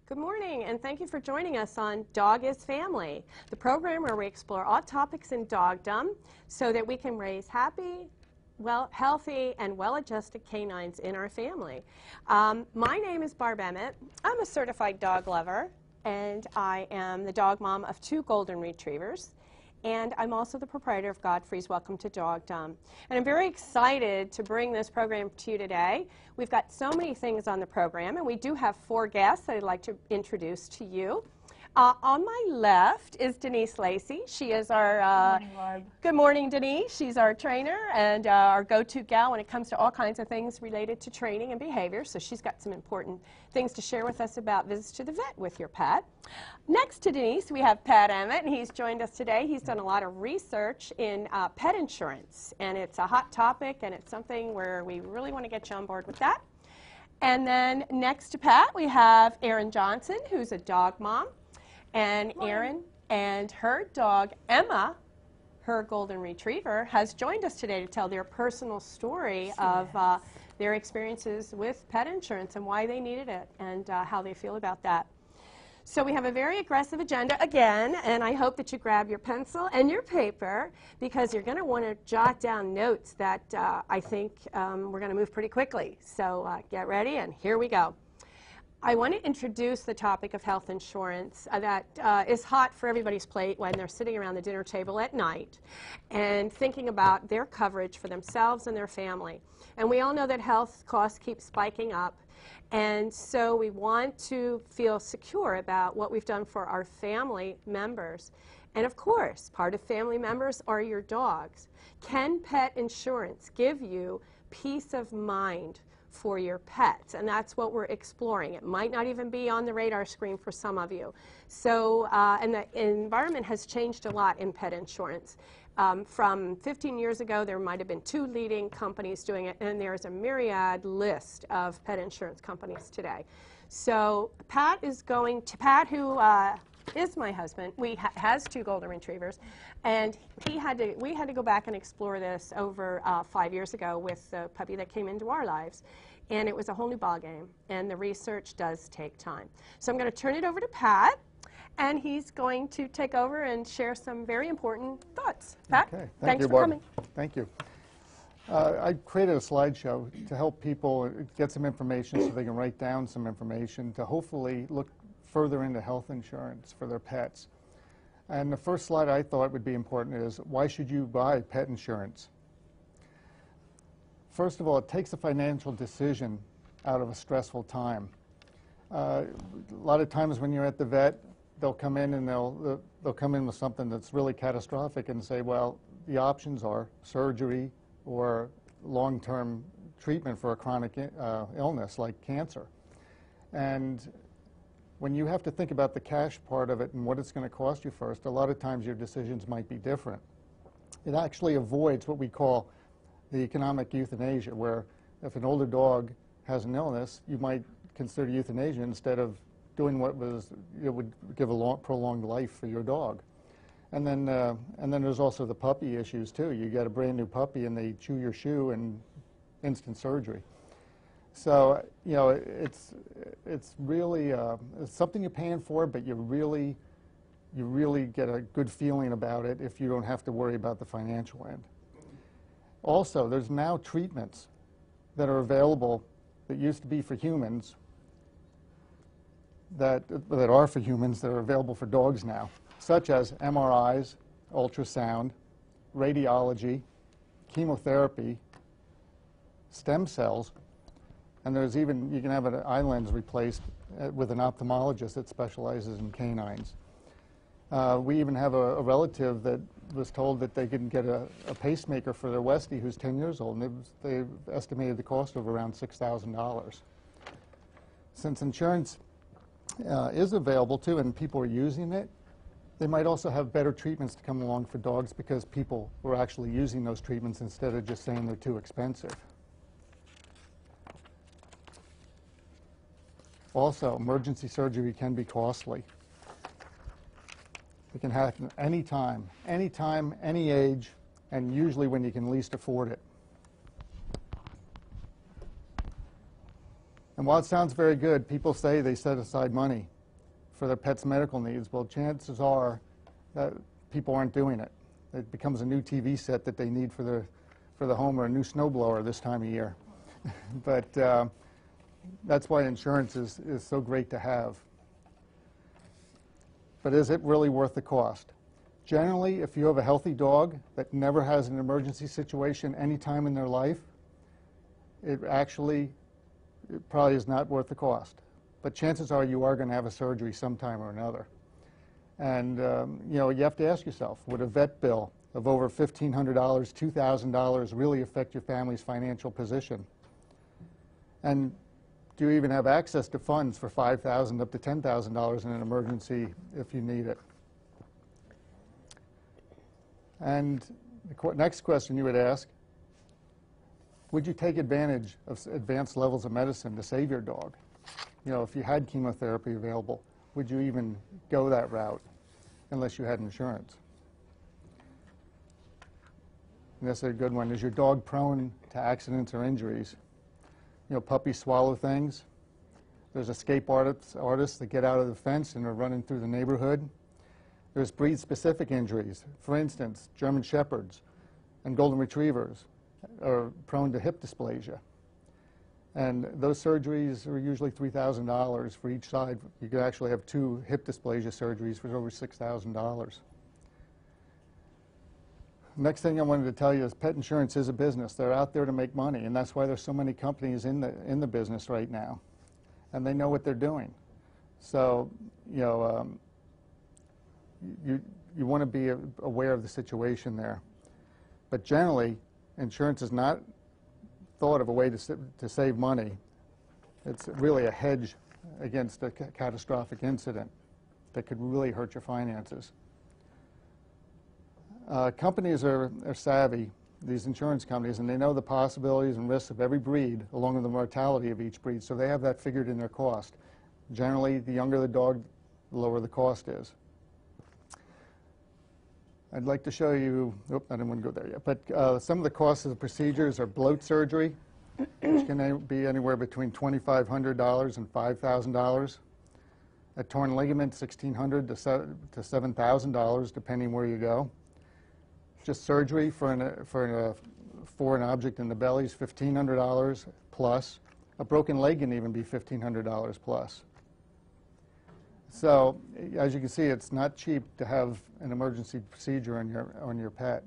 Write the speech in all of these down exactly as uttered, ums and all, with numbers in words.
Good morning, and thank you for joining us on Dog is Family, the program where we explore all topics in dogdom so that we can raise happy, well, healthy, and well-adjusted canines in our family. Um, my name is Barb Emmett. I'm a certified dog lover, and I am the dog mom of two golden retrievers. And I'm also the proprietor of Godfrey's Welcome to Dogdom. And I'm very excited to bring this program to you today. We've got so many things on the program, and we do have four guests that I'd like to introduce to you. Uh, on my left is Denise Lacey. She is our, uh, good morning, Barb. Good morning, Denise. She's our trainer and uh, our go-to gal when it comes to all kinds of things related to training and behavior. So she's got some important things to share with us about visits to the vet with your pet. Next to Denise, we have Barb Emmett, and he's joined us today. He's done a lot of research in uh, pet insurance, and it's a hot topic, and it's something where we really want to get you on board with that. And then next to Pat, we have Erin Johnson, who's a dog mom. And Erin and her dog, Emma, her golden retriever, has joined us today to tell their personal story yes. of uh, their experiences with pet insurance and why they needed it and uh, how they feel about that. So we have a very aggressive agenda again, and I hope that you grab your pencil and your paper because you're going to want to jot down notes that uh, I think um, we're going to move pretty quickly. So uh, get ready, and here we go. I want to introduce the topic of health insurance uh, that uh, is hot for everybody's plate when they're sitting around the dinner table at night and thinking about their coverage for themselves and their family. And we all know that health costs keep spiking up, and so we want to feel secure about what we've done for our family members. And of course, part of family members are your dogs. Can pet insurance give you peace of mind for your pets? And that's what we're exploring. It might not even be on the radar screen for some of you. So, uh, and the environment has changed a lot in pet insurance. Um, from fifteen years ago, there might have been two leading companies doing it, and there's a myriad list of pet insurance companies today. So Pat is going to, Pat, who uh, is my husband, we ha has two golden retrievers, and he had to, we had to go back and explore this over uh, five years ago with the puppy that came into our lives, and it was a whole new ballgame, and the research does take time. So I'm going to turn it over to Pat, and he's going to take over and share some very important thoughts. Pat, okay. Thank thanks you, for Barb. coming. Thank you. Uh, I created a slideshow to help people get some information so they can write down some information to hopefully look further into health insurance for their pets. And the first slide I thought would be important is, why should you buy pet insurance? First of all, it takes a financial decision out of a stressful time. Uh, a lot of times when you're at the vet, they'll come in and they'll, they'll come in with something that's really catastrophic and say, well, the options are surgery or long-term treatment for a chronic uh, illness like cancer. And when you have to think about the cash part of it and what it's going to cost you first, a lot of times your decisions might be different. It actually avoids what we call the economic euthanasia, where if an older dog has an illness, you might consider euthanasia instead of doing what was, it would give a long, prolonged life for your dog. And then, uh, and then there's also the puppy issues too. You get a brand new puppy and they chew your shoe and instant surgery. So, you know, it's, it's really uh, it's something you're paying for, but you really, you really get a good feeling about it if you don't have to worry about the financial end. Also, there's now treatments that are available that used to be for humans, that, that are for humans, that are available for dogs now, such as M R Is, ultrasound, radiology, chemotherapy, stem cells, and there's even, you can have an eye lens replaced uh, with an ophthalmologist that specializes in canines. Uh, we even have a, a relative that was told that they could get a, a pacemaker for their Westie who's ten years old, and it was, they estimated the cost of around six thousand dollars. Since insurance uh, is available too and people are using it, they might also have better treatments to come along for dogs because people were actually using those treatments instead of just saying they're too expensive. Also, emergency surgery can be costly. It can happen any time, any time, any age, and usually when you can least afford it. And while it sounds very good, people say they set aside money for their pet's medical needs. Well, chances are that people aren't doing it. It becomes a new T V set that they need for the, for the home, or a new snowblower this time of year. But uh, that's why insurance is, is so great to have. But is it really worth the cost? Generally, if you have a healthy dog that never has an emergency situation any time in their life, it actually it probably is not worth the cost. But chances are you are going to have a surgery sometime or another. And um, you know, you have to ask yourself, would a vet bill of over fifteen hundred dollars, two thousand dollars really affect your family's financial position? And do you even have access to funds for five thousand dollars up to ten thousand dollars in an emergency if you need it? And the qu next question you would ask, would you take advantage of advanced levels of medicine to save your dog? You know, if you had chemotherapy available, would you even go that route unless you had insurance? And this is a good one. Is your dog prone to accidents or injuries? You know, puppies swallow things. There's escape artists, artists that get out of the fence and are running through the neighborhood. There's breed-specific injuries. For instance, German Shepherds and Golden Retrievers are prone to hip dysplasia. And those surgeries are usually three thousand dollars for each side. You could actually have two hip dysplasia surgeries for over six thousand dollars. Next thing I wanted to tell you is pet insurance is a business. They're out there to make money, and that's why there's so many companies in the, in the business right now. And they know what they're doing. So, you know, um, you, you want to be aware of the situation there. But generally, insurance is not thought of a way to, to save money. It's really a hedge against a ca catastrophic incident that could really hurt your finances. Uh, companies are, are savvy, these insurance companies, and they know the possibilities and risks of every breed along with the mortality of each breed, so they have that figured in their cost. Generally, the younger the dog, the lower the cost is. I'd like to show you, oops, I didn't want to go there yet, but uh, some of the costs of the procedures are bloat surgery, which can be anywhere between twenty-five hundred dollars and five thousand dollars. A torn ligament, sixteen hundred dollars to seven thousand dollars, depending where you go. Just surgery for an, for an, uh, for an object in the belly is fifteen hundred dollars plus. A broken leg can even be fifteen hundred dollars plus. So, as you can see, it's not cheap to have an emergency procedure on your, on your pet.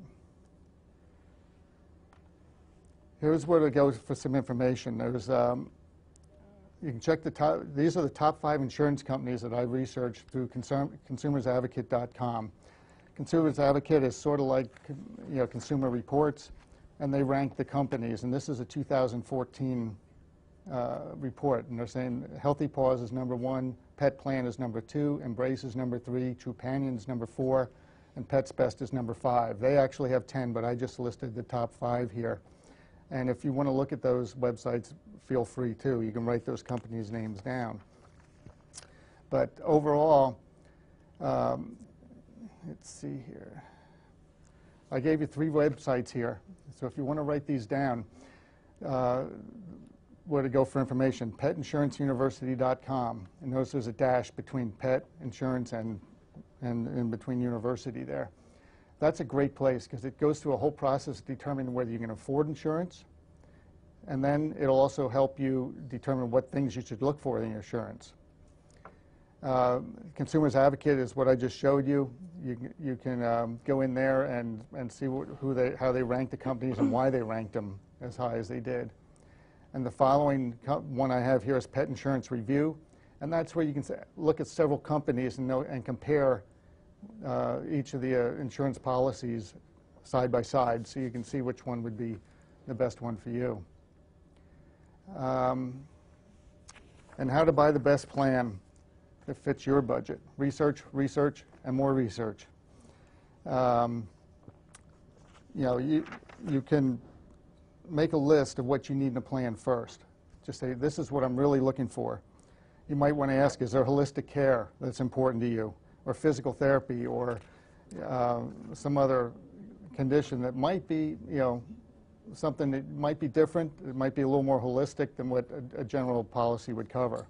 Here's where to go for some information. There's, um, you can check the top, these are the top five insurance companies that I researched through consumers advocate dot com. Consumers Advocate is sort of like, you know, Consumer Reports, and they rank the companies. And this is a two thousand fourteen uh, report, and they're saying Healthy Paws is number one, Pet Plan is number two, Embrace is number three, Trupanion is number four, and Pets Best is number five. They actually have ten, but I just listed the top five here. And if you want to look at those websites, feel free to. You can write those companies' names down. But overall, um, let's see here. I gave you three websites here. So if you want to write these down, uh, where to go for information, pet insurance university dot com. And notice there's a dash between pet insurance and, and in between university there. That's a great place because it goes through a whole process determining whether you can afford insurance, and then it'll also help you determine what things you should look for in your insurance. Uh, Consumers Advocate is what I just showed you. You, you can um, go in there and, and see what, who they, how they rank the companies and why they ranked them as high as they did. And the following one I have here is Pet Insurance Review, and that's where you can look at several companies and, know, and compare uh, each of the uh, insurance policies side by side so you can see which one would be the best one for you. Um, and how to buy the best plan that fits your budget. Research, research, and more research. Um, you know, you, you can make a list of what you need in a plan first. Just say, this is what I'm really looking for. You might want to ask, is there holistic care that's important to you, or physical therapy, or uh, some other condition that might be, you know, something that might be different. It might be a little more holistic than what a, a general policy would cover.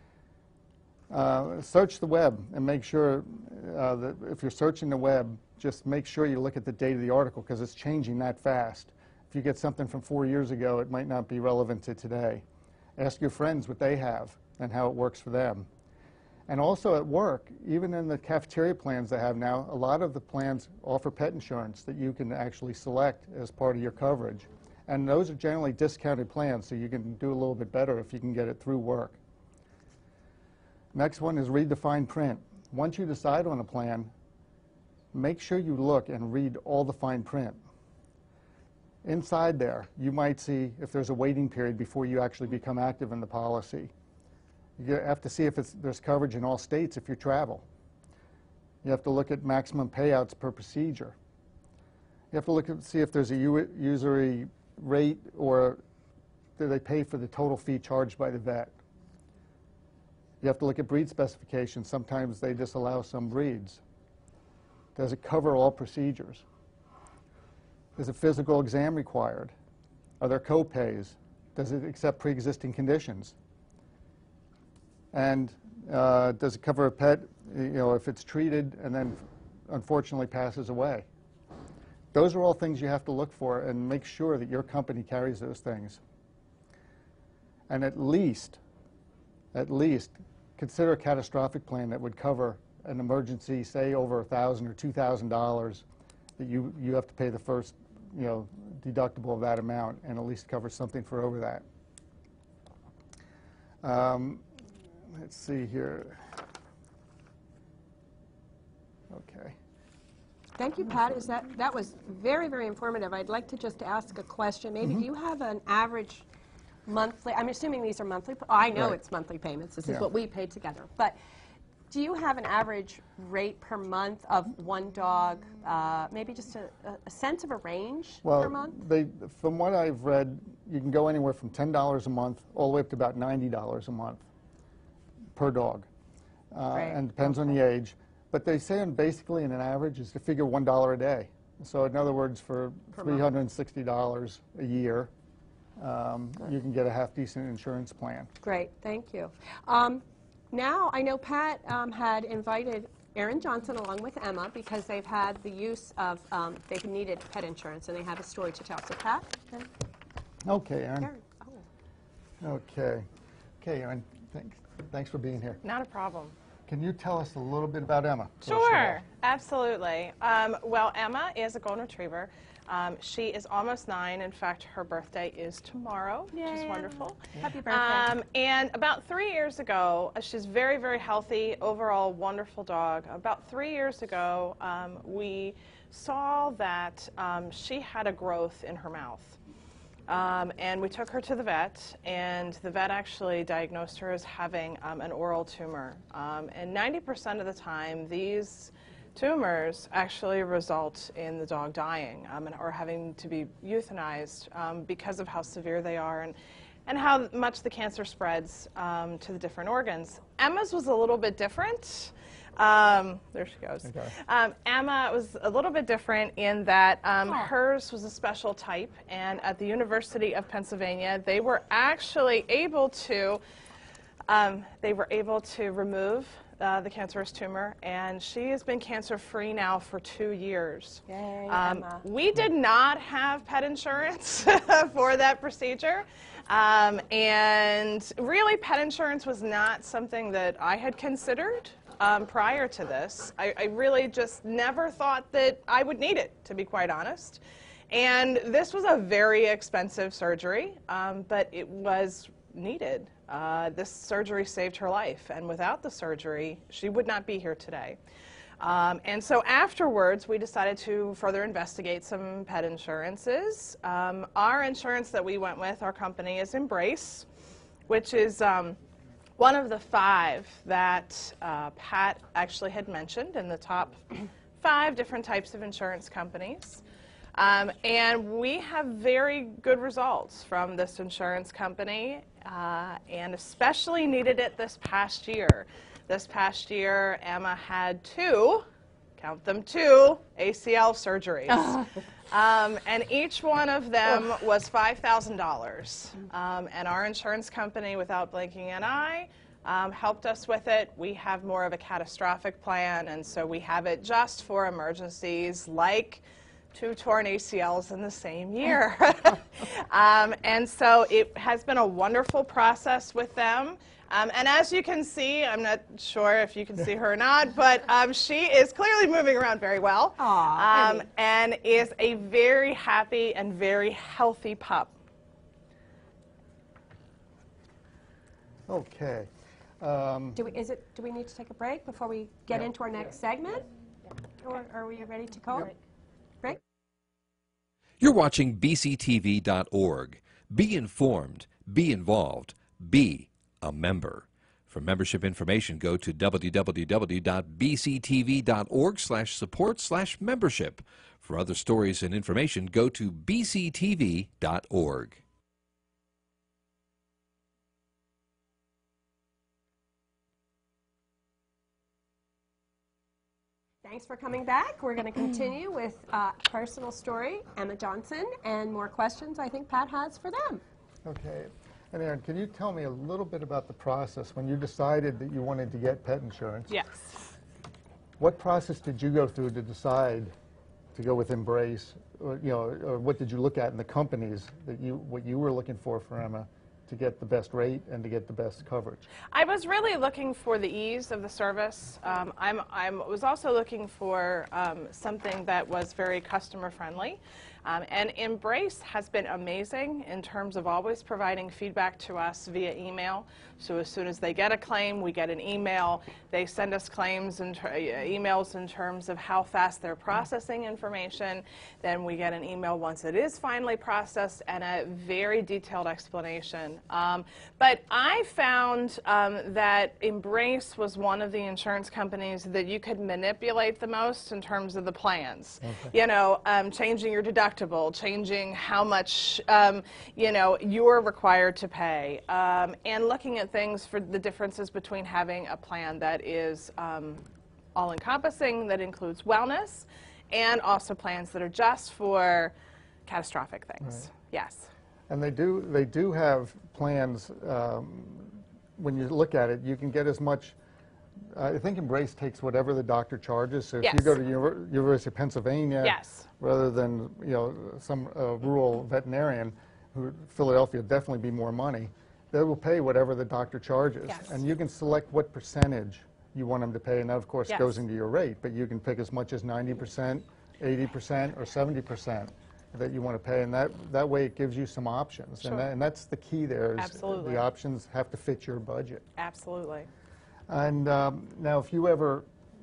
Uh, search the web and make sure uh, that if you're searching the web, just make sure you look at the date of the article because it's changing that fast. If you get something from four years ago, it might not be relevant to today. Ask your friends what they have and how it works for them. And also at work, even in the cafeteria plans they have now, a lot of the plans offer pet insurance that you can actually select as part of your coverage. And those are generally discounted plans, so you can do a little bit better if you can get it through work. Next one is read the fine print. Once you decide on a plan, make sure you look and read all the fine print. Inside there, you might see if there's a waiting period before you actually become active in the policy. You have to see if it's, there's coverage in all states if you travel. You have to look at maximum payouts per procedure. You have to look at see if there's a usury rate or do they pay for the total fee charged by the vet. You have to look at breed specifications. Sometimes they disallow some breeds. Does it cover all procedures? Is a physical exam required? Are there co-pays? Does it accept pre-existing conditions? And uh, does it cover a pet, you know, if it's treated and then unfortunately passes away? Those are all things you have to look for and make sure that your company carries those things. And at least, at least, consider a catastrophic plan that would cover an emergency, say over a thousand or two thousand dollars, that you you have to pay the first, you know, deductible of that amount, and at least cover something for over that. Um, let's see here. Okay. Thank you, Pat. Is that that was very, very informative. I'd like to just ask a question. Maybe Mm-hmm. do you have an average monthly? I'm assuming these are monthly. Oh, I know Right. it's monthly payments. This Yeah. is what we paid together. But do you have an average rate per month of one dog? Uh, maybe just a, a sense of a range Well, per month? they, from what I've read, you can go anywhere from ten dollars a month all the way up to about ninety dollars a month per dog. Uh, Right. And depends on the age. But they say on basically in an average is to figure one dollar a day. So in other words, for Per month. three hundred sixty dollars a year, um, you can get a half-decent insurance plan. Great, thank you. Um, now, I know Pat um, had invited Erin Johnson along with Emma because they've had the use of, um, they've needed pet insurance and they have a story to tell. So Pat? and Okay, Erin. Erin. Oh. Okay. Okay, Erin, thanks. Thanks for being here. Not a problem. Can you tell us a little bit about Emma? first of Sure, all? absolutely. Um, well, Emma is a golden retriever. Um, she is almost nine. In fact, her birthday is tomorrow, which is Yay. wonderful. Happy birthday. Um, and about three years ago, uh, she's very, very healthy, overall wonderful dog. About three years ago, um, we saw that um, she had a growth in her mouth. Um, and we took her to the vet, and the vet actually diagnosed her as having um, an oral tumor. Um, and ninety percent of the time, these tumors actually result in the dog dying um, and, or having to be euthanized um, because of how severe they are and, and how much the cancer spreads um, to the different organs. Emma's was a little bit different. Um, there she goes. Okay. Um, Emma was a little bit different in that um, hers was a special type, and at the University of Pennsylvania, they were actually able to um, they were able to remove uh, the cancerous tumor, and she has been cancer-free now for two years. Yay, Um, Emma. we did not have pet insurance for that procedure. Um, and really, pet insurance was not something that I had considered um, prior to this. I, I really just never thought that I would need it, to be quite honest. And this was a very expensive surgery, um, but it was needed. Uh, this surgery saved her life, and without the surgery, she would not be here today. Um, and so afterwards, we decided to further investigate some pet insurances. Um, our insurance that we went with, our company, is Embrace, which is um, one of the five that uh, Pat actually had mentioned in the top five different types of insurance companies. Um, and we have very good results from this insurance company, uh, and especially needed it this past year. This past year, Emma had two count them, two A C L surgeries. um, and each one of them was five thousand dollars. Um, and our insurance company, without blinking an eye, um, helped us with it. We have more of a catastrophic plan, and so we have it just for emergencies like two torn A C Ls in the same year. um, and so it has been a wonderful process with them. Um, and as you can see, I'm not sure if you can see her or not, but um, she is clearly moving around very well. Aww, um, and is a very happy and very healthy pup. Okay. Um, Do we, is it, do we need to take a break before we get Yeah. into our next segment? Or are we ready to go? Yep. Break? You're watching B C T V dot org. Be informed, be involved, be a member. For membership information, go to w w w dot b c t v dot org slash support slash membership. For other stories and information, go to b c t v dot org. Thanks for coming back. We're going to continue with uh, personal story, Emma Johnson, and more questions I think Pat has for them. okay. And Erin, can you tell me a little bit about the process when you decided that you wanted to get pet insurance? Yes. What process did you go through to decide to go with Embrace? Or, you know, or what did you look at in the companies that you, what you were looking for for Emma to get the best rate and to get the best coverage? I was really looking for the ease of the service. Um, I'm, I was also looking for um, something that was very customer friendly. Um, and Embrace has been amazing in terms of always providing feedback to us via email. So as soon as they get a claim, we get an email. They send us claims and emails in terms of how fast they're processing information. Then we get an email once it is finally processed and a very detailed explanation. Um, but I found um, that Embrace was one of the insurance companies that you could manipulate the most in terms of the plans. Okay. You know, um, changing your deductible, changing how much, um, you know, you're required to pay, um, and looking at things for the differences between having a plan that is um, all-encompassing, that includes wellness, and also plans that are just for catastrophic things. Right. Yes. And they do, they do have plans, um, when you look at it, you can get as much, uh, I think Embrace takes whatever the doctor charges. So if yes. you go to Univer University of Pennsylvania, yes. rather than, you know, some uh, rural veterinarian, who Philadelphia would definitely be more money, they will pay whatever the doctor charges. Yes. And you can select what percentage you want them to pay, and that of course yes. goes into your rate, but you can pick as much as ninety percent, eighty percent, or seventy percent that you want to pay, and that, that way it gives you some options. Sure. And, that, and that's the key there, is Absolutely. the options have to fit your budget. Absolutely. And um, now if you ever,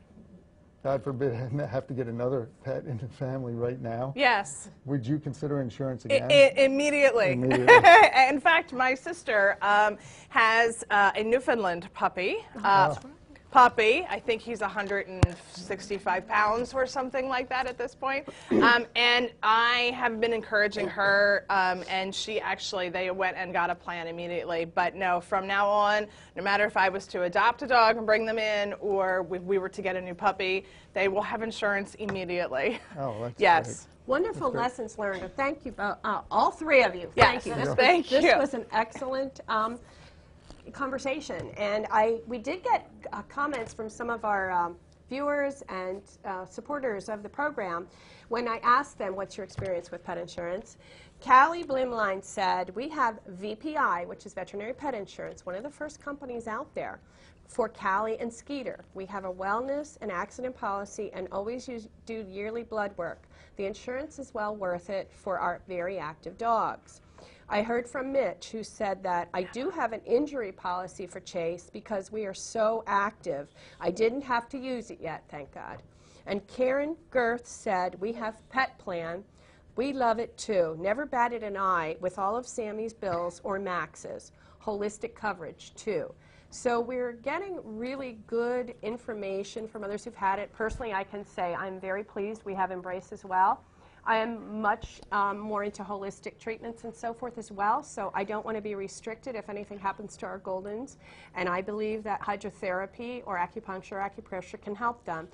God forbid, have to get another pet in the family right now, yes. would you consider insurance again? I, I, immediately. Immediately. In fact, my sister um, has uh, a Newfoundland puppy. Uh, Oh. Puppy. I think he's one hundred sixty-five pounds or something like that at this point. Um, and I have been encouraging her, um, and she actually, they went and got a plan immediately. But no, from now on, no matter if I was to adopt a dog and bring them in, or if we were to get a new puppy, they will have insurance immediately. Oh, that's yes. great. Wonderful lessons learned. Thank you, uh, uh, all three of you. Yes. Thank you. This, Thank was, you. this was an excellent um, conversation, and I we did get uh, comments from some of our um, viewers and uh, supporters of the program when I asked them, what's your experience with pet insurance? Callie Blimline said, we have V P I, which is Veterinary Pet Insurance, one of the first companies out there for Callie and Skeeter. We have a wellness and accident policy and always use, do yearly blood work. The insurance is well worth it for our very active dogs. I heard from Mitch, who said that I do have an injury policy for Chase because we are so active. I didn't have to use it yet, thank God. And Karen Girth said, we have pet plan. We love it too. Never batted an eye with all of Sammy's bills or Max's. Holistic coverage too. So we're getting really good information from others who've had it. Personally, I can say I'm very pleased. We have Embrace as well. I am much um, more into holistic treatments and so forth as well, so I don't want to be restricted if anything happens to our Goldens, and I believe that hydrotherapy or acupuncture or acupressure can help them.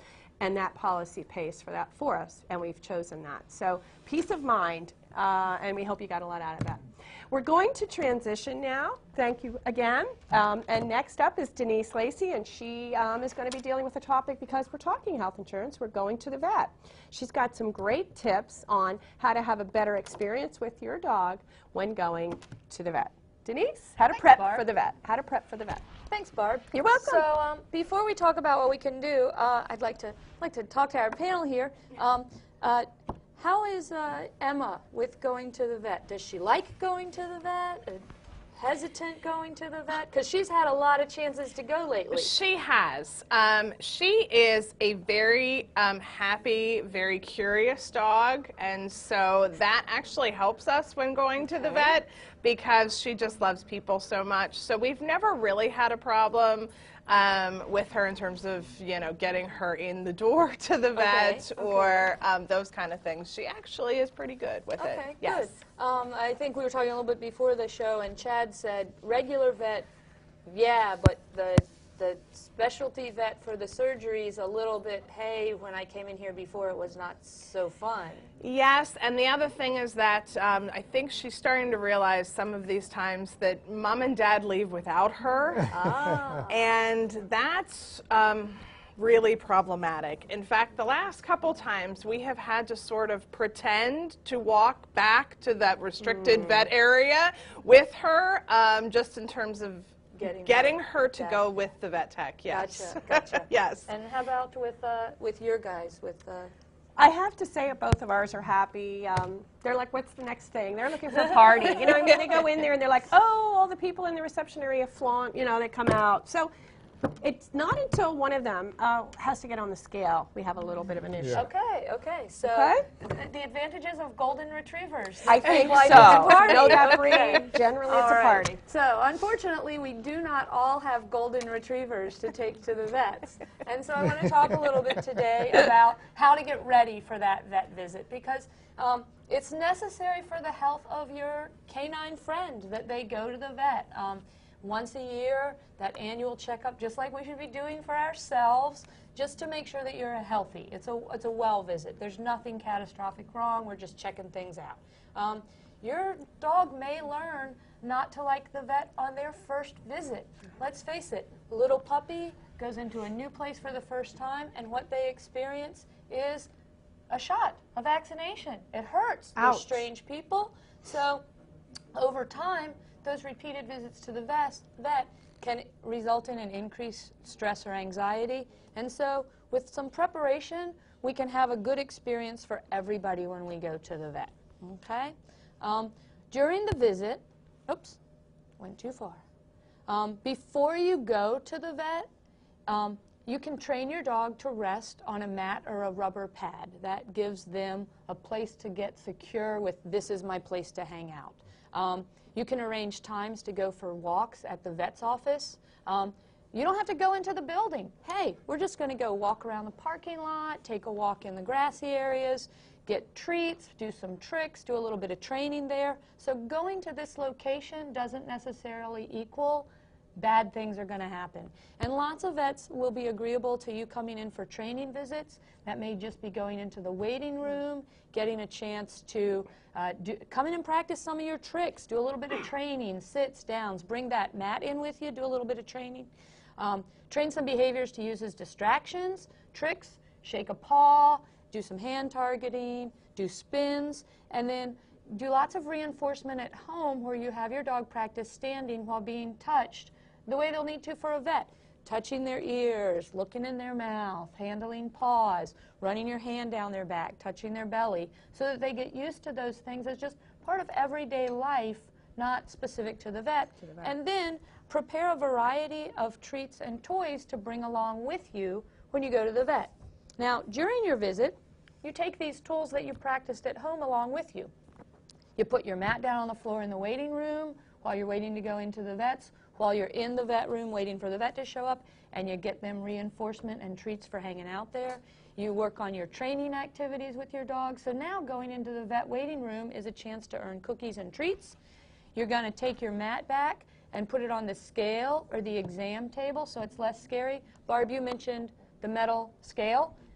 and that policy pays for that for us, and we've chosen that. So peace of mind, uh, and we hope you got a lot out of that. We're going to transition now. Thank you again. Um, and next up is Denise Lacey, and she um, is going to be dealing with a topic because we're talking health insurance. We're going to the vet. She's got some great tips on how to have a better experience with your dog when going to the vet. Denise, how to Thanks, prep Barb. for the vet. How to prep for the vet. Thanks, Barb. You're welcome. So um, before we talk about what we can do, uh, I'd like to like to talk to our panel here. Um, uh, how is uh, Emma with going to the vet? Does she like going to the vet? Uh, hesitant going to the vet? Because she's had a lot of chances to go lately. She has. Um, she is a very um, happy, very curious dog, and so that actually helps us when going to the vet because she just loves people so much. So we've never really had a problem um, with her in terms of, you know, getting her in the door to the vet Okay, or um, those kind of things. She actually is pretty good with it. Okay, Yes. good. Um, I think we were talking a little bit before the show, and Chad said regular vet, yeah, but the the specialty vet for the surgery is a little bit, hey, when I came in here before it was not so fun. Yes, and the other thing is that um, I think she's starting to realize some of these times that mom and dad leave without her, Ah. and that's um, really problematic. In fact, the last couple times we have had to sort of pretend to walk back to that restricted Mm. vet area with her, um, just in terms of Getting getting her her to back. go with the vet tech. Yes. Gotcha, gotcha. Yes. And how about with uh, with your guys? With uh, I have to say both of ours are happy. Um, they're like, what's the next thing? They're looking for a party. You know, I mean, they go in there and they're like, oh, all the people in the reception area flaunt, you know, they come out. So it's not until one of them uh, has to get on the scale we have a little bit of an issue. Yeah. okay, okay. So Okay. th- the advantages of golden retrievers. I think Why so. not a party? Know that Okay. breed, generally All it's a right. party. So, unfortunately, we do not all have golden retrievers to take to the vets. And so I want to talk a little bit today about how to get ready for that vet visit because um, it's necessary for the health of your canine friend that they go to the vet. Um, once a year, that annual checkup, just like we should be doing for ourselves, just to make sure that you're healthy. It's a, it's a well visit. There's nothing catastrophic wrong. We're just checking things out. Um, your dog may learn not to like the vet on their first visit. Let's face it, little puppy goes into a new place for the first time, and what they experience is a shot, a vaccination. It hurts. They're Ouch. strange people. So over time, those repeated visits to the vet, vet can result in an increased stress or anxiety. And so with some preparation, we can have a good experience for everybody when we go to the vet. Okay? Um, during the visit, oops, went too far. Um, before you go to the vet, um, you can train your dog to rest on a mat or a rubber pad. That gives them a place to get secure with, this is my place to hang out. Um, you can arrange times to go for walks at the vet's office. Um, you don't have to go into the building. Hey, we're just going to go walk around the parking lot, take a walk in the grassy areas, get treats, do some tricks, do a little bit of training there. So going to this location doesn't necessarily equal bad things are going to happen. And lots of vets will be agreeable to you coming in for training visits. That may just be going into the waiting room, getting a chance to uh, do, come in and practice some of your tricks, do a little bit of training, sits, downs, bring that mat in with you, do a little bit of training. Um, train some behaviors to use as distractions, tricks, shake a paw, do some hand targeting, do spins, and then do lots of reinforcement at home where you have your dog practice standing while being touched the way they'll need to for a vet. Touching their ears, looking in their mouth, handling paws, running your hand down their back, touching their belly, so that they get used to those things as just part of everyday life, not specific to the vet. To the vet. And then prepare a variety of treats and toys to bring along with you when you go to the vet. Now, during your visit, you take these tools that you practiced at home along with you. You put your mat down on the floor in the waiting room while you're waiting to go into the vet's, while you're in the vet room waiting for the vet to show up, and you get them reinforcement and treats for hanging out there. You work on your training activities with your dog. So now going into the vet waiting room is a chance to earn cookies and treats. You're going to take your mat back and put it on the scale or the exam table so it's less scary. Barb, you mentioned the metal scale.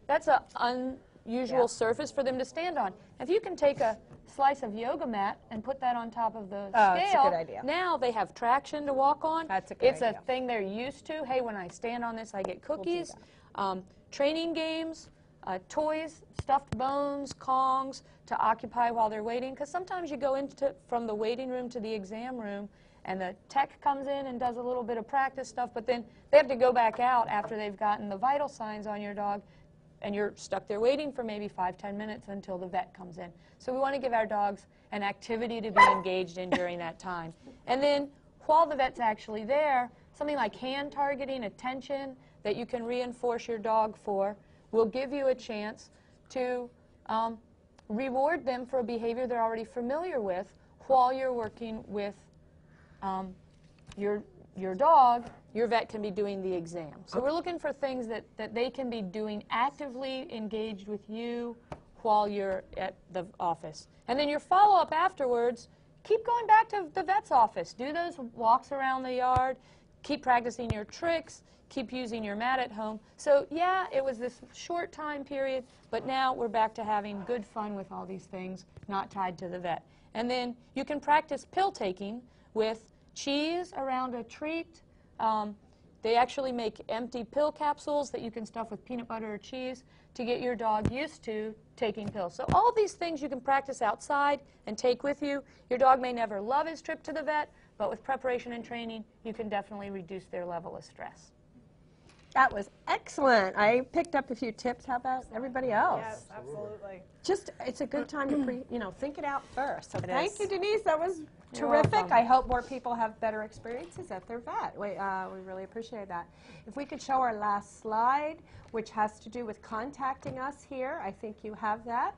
That's an unusual Yeah. surface for them to stand on. If you can take a slice of yoga mat and put that on top of the Oh, that's a scale, good idea. now they have traction to walk on. That's a good It's idea. a thing they're used to. Hey, when I stand on this, I get cookies. Um, training games, uh, toys, stuffed bones, Kongs to occupy while they're waiting. Because sometimes you go into from the waiting room to the exam room, and the tech comes in and does a little bit of practice stuff, but then they have to go back out after they've gotten the vital signs on your dog, and you're stuck there waiting for maybe five, ten minutes until the vet comes in. So we want to give our dogs an activity to be engaged in during that time. And then while the vet's actually there, something like hand targeting, attention, that you can reinforce your dog for will give you a chance to um, reward them for a behavior they're already familiar with while you're working with um, your, your dog. Your vet can be doing the exam. So we're looking for things that, that they can be doing actively engaged with you while you're at the office. And then your follow-up afterwards, keep going back to the vet's office. Do those walks around the yard. Keep practicing your tricks. Keep using your mat at home. So yeah, it was this short time period, but now we're back to having good fun with all these things, not tied to the vet. And then you can practice pill taking with cheese around a treat. Um, they actually make empty pill capsules that you can stuff with peanut butter or cheese to get your dog used to taking pills. So all these things you can practice outside and take with you. Your dog may never love his trip to the vet, but with preparation and training, you can definitely reduce their level of stress. That was excellent. I picked up a few tips. How about everybody else? Yes, absolutely. Just, it's a good time to pre, you know, think it out first. So thank is. you, Denise. That was You're terrific. welcome. I hope more people have better experiences at their vet. We, uh, we really appreciate that. If we could show our last slide, which has to do with contacting us here. I think you have that.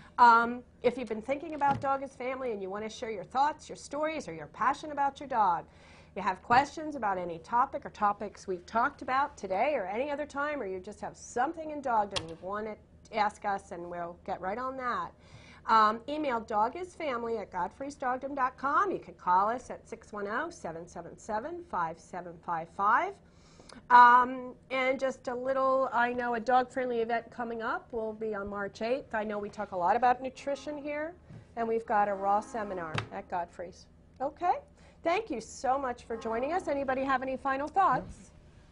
Um, if you've been thinking about Dog is Family and you want to share your thoughts, your stories, or you're passionate about your dog, you have questions about any topic or topics we've talked about today or any other time, or you just have something in dogdom you want to ask us, and we'll get right on that. Um, email dogisfamily at godfreys dogdom dot com. You can call us at six one zero, seven seven seven, five seven five five. Um, and just a little, I know a dog-friendly event coming up will be on March eighth. I know we talk a lot about nutrition here, and we've got a raw seminar at Godfrey's. Okay? Thank you so much for joining us. Anybody have any final thoughts?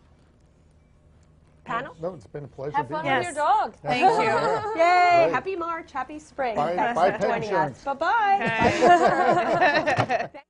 Panel? No, it's been a pleasure Have being fun here. with your dog. Thank you. Yay! Great. Happy March, happy spring. Bye- Thanks bye, for pet joining insurance. us. Bye-bye. Okay.